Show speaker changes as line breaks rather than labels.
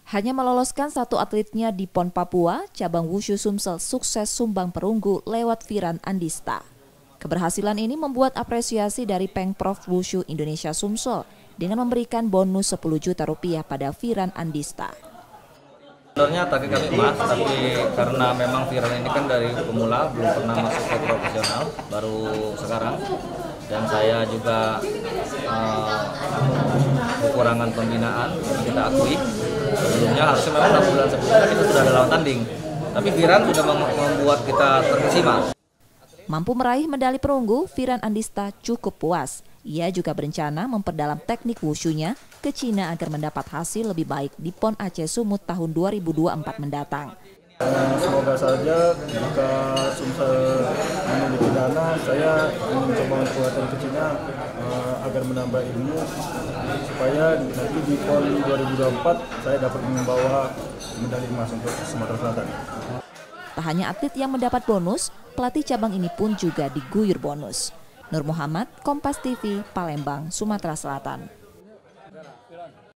Hanya meloloskan satu atletnya di PON Papua, cabang Wushu Sumsel sukses sumbang perunggu lewat Firan Andista. Keberhasilan ini membuat apresiasi dari Pengprov Wushu Indonesia Sumsel dengan memberikan bonus 10 juta rupiah pada Firan Andista.
Sebenarnya target kami emas, tapi karena memang Firan ini kan dari pemula, belum pernah masuk ke profesional, baru sekarang. Dan saya juga kekurangan pembinaan, kita akui. Sebelumnya harusnya memang 6 bulan sebelumnya kita sudah ada lawan tanding. Tapi Firan sudah membuat kita terkesima.
Mampu meraih medali perunggu, Firan Andista cukup puas. Ia juga berencana memperdalam teknik wushunya ke Cina agar mendapat hasil lebih baik di PON Aceh Sumut tahun 2024 mendatang.
Semoga saja jika Sumsel memiliki dana, saya ingin mencoba kuatan ke Cina agar menambah ilmu supaya nanti di PON 2024 saya dapat membawa medali emas untuk Sumatera Selatan.
Tak hanya atlet yang mendapat bonus, pelatih cabang ini pun juga diguyur bonus. Nur Muhammad, Kompas TV, Palembang, Sumatera Selatan.